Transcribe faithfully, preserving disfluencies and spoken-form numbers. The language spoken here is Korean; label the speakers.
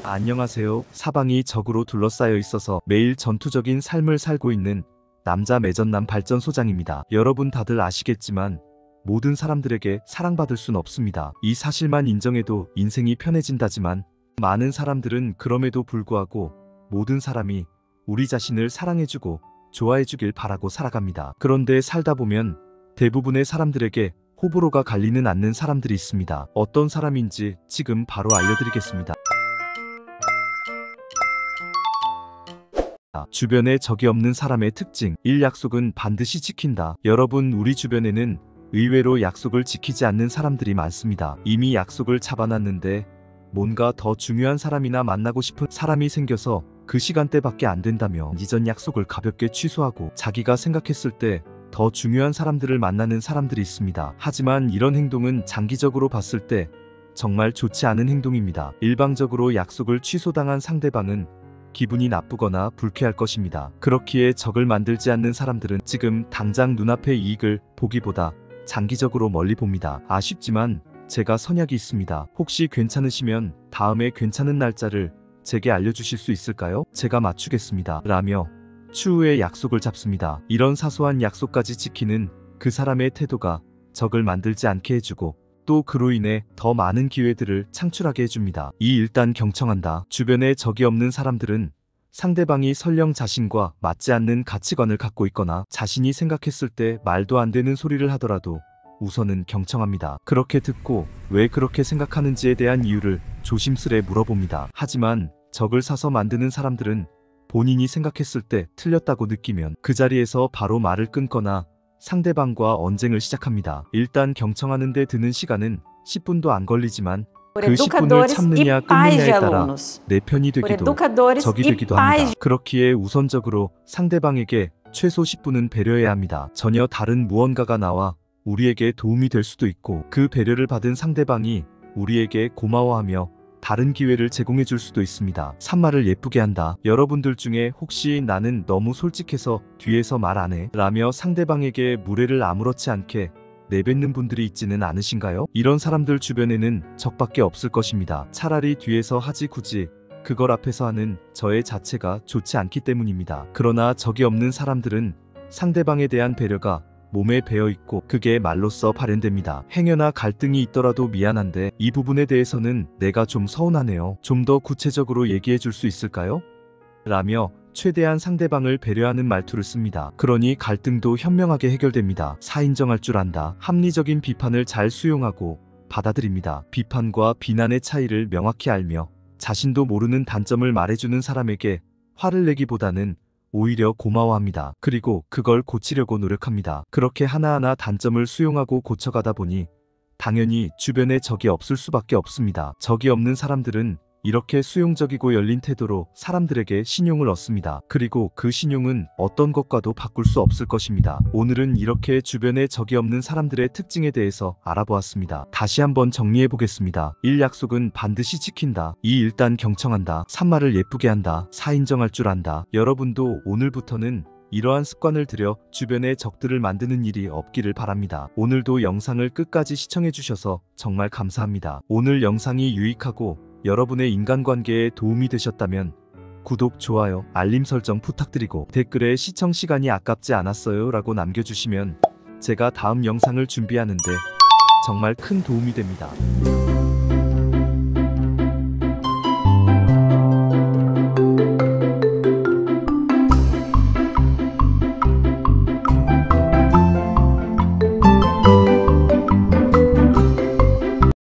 Speaker 1: 안녕하세요. 사방이 적으로 둘러싸여 있어서 매일 전투적인 삶을 살고 있는 남자 매전남 발전소장입니다. 여러분 다들 아시겠지만 모든 사람들에게 사랑받을 순 없습니다. 이 사실만 인정해도 인생이 편해진다지만 많은 사람들은 그럼에도 불구하고 모든 사람이 우리 자신을 사랑해주고 좋아해주길 바라고 살아갑니다. 그런데 살다 보면 대부분의 사람들에게 호불호가 갈리는 않는 사람들이 있습니다. 어떤 사람인지 지금 바로 알려드리겠습니다. 주변에 적이 없는 사람의 특징. 일. 약속은 반드시 지킨다. 여러분, 우리 주변에는 의외로 약속을 지키지 않는 사람들이 많습니다. 이미 약속을 잡아놨는데 뭔가 더 중요한 사람이나 만나고 싶은 사람이 생겨서 그 시간대밖에 안 된다며 이전 약속을 가볍게 취소하고 자기가 생각했을 때 더 중요한 사람들을 만나는 사람들이 있습니다. 하지만 이런 행동은 장기적으로 봤을 때 정말 좋지 않은 행동입니다. 일방적으로 약속을 취소당한 상대방은 기분이 나쁘거나 불쾌할 것입니다. 그렇기에 적을 만들지 않는 사람들은 지금 당장 눈앞의 이익을 보기보다 장기적으로 멀리 봅니다. 아쉽지만 제가 선약이 있습니다. 혹시 괜찮으시면 다음에 괜찮은 날짜를 제게 알려주실 수 있을까요? 제가 맞추겠습니다. 라며 추후에 약속을 잡습니다. 이런 사소한 약속까지 지키는 그 사람의 태도가 적을 만들지 않게 해주고 또 그로 인해 더 많은 기회들을 창출하게 해줍니다. 이. 일단 경청한다. 주변에 적이 없는 사람들은 상대방이 설령 자신과 맞지 않는 가치관을 갖고 있거나 자신이 생각했을 때 말도 안 되는 소리를 하더라도 우선은 경청합니다. 그렇게 듣고 왜 그렇게 생각하는지에 대한 이유를 조심스레 물어봅니다. 하지만 적을 사서 만드는 사람들은 본인이 생각했을 때 틀렸다고 느끼면 그 자리에서 바로 말을 끊거나 상대방과 언쟁을 시작합니다. 일단 경청하는 데 드는 시간은 십 분도 안 걸리지만 그 십 분을 참느냐 끊느냐에 따라 내 편이 되기도 적이 되기도 합니다. 그렇기에 우선적으로 상대방에게 최소 십 분은 배려해야 합니다. 전혀 다른 무언가가 나와 우리에게 도움이 될 수도 있고 그 배려를 받은 상대방이 우리에게 고마워하며 다른 기회를 제공해 줄 수도 있습니다. 산말을 예쁘게 한다. 여러분들 중에 혹시 나는 너무 솔직해서 뒤에서 말 안 해 라며 상대방에게 무례를 아무렇지 않게 내뱉는 분들이 있지는 않으신가요? 이런 사람들 주변에는 적밖에 없을 것입니다. 차라리 뒤에서 하지 굳이 그걸 앞에서 하는 저의 자체가 좋지 않기 때문입니다. 그러나 적이 없는 사람들은 상대방에 대한 배려가 몸에 배어있고 그게 말로써 발현됩니다. 행여나 갈등이 있더라도 미안한데 이 부분에 대해서는 내가 좀 서운하네요. 좀 더 구체적으로 얘기해 줄 수 있을까요? 라며 최대한 상대방을 배려하는 말투를 씁니다. 그러니 갈등도 현명하게 해결됩니다. 사. 인정할 줄 안다. 합리적인 비판을 잘 수용하고 받아들입니다. 비판과 비난의 차이를 명확히 알며 자신도 모르는 단점을 말해주는 사람에게 화를 내기보다는 오히려 고마워합니다. 그리고 그걸 고치려고 노력합니다. 그렇게 하나하나 단점을 수용하고 고쳐가다 보니 당연히 주변에 적이 없을 수밖에 없습니다. 적이 없는 사람들은 이렇게 수용적이고 열린 태도로 사람들에게 신용을 얻습니다. 그리고 그 신용은 어떤 것과도 바꿀 수 없을 것입니다. 오늘은 이렇게 주변에 적이 없는 사람들의 특징에 대해서 알아보았습니다. 다시 한번 정리해 보겠습니다. 일. 약속은 반드시 지킨다. 이. 일단 경청한다. 삼. 말을 예쁘게 한다. 사. 인정할 줄 안다. 여러분도 오늘부터는 이러한 습관을 들여 주변에 적들을 만드는 일이 없기를 바랍니다. 오늘도 영상을 끝까지 시청해 주셔서 정말 감사합니다. 오늘 영상이 유익하고 여러분의 인간관계에 도움이 되셨다면 구독, 좋아요, 알림 설정 부탁드리고 댓글에 시청 시간이 아깝지 않았어요 라고 남겨주시면 제가 다음 영상을 준비하는데 정말 큰 도움이 됩니다.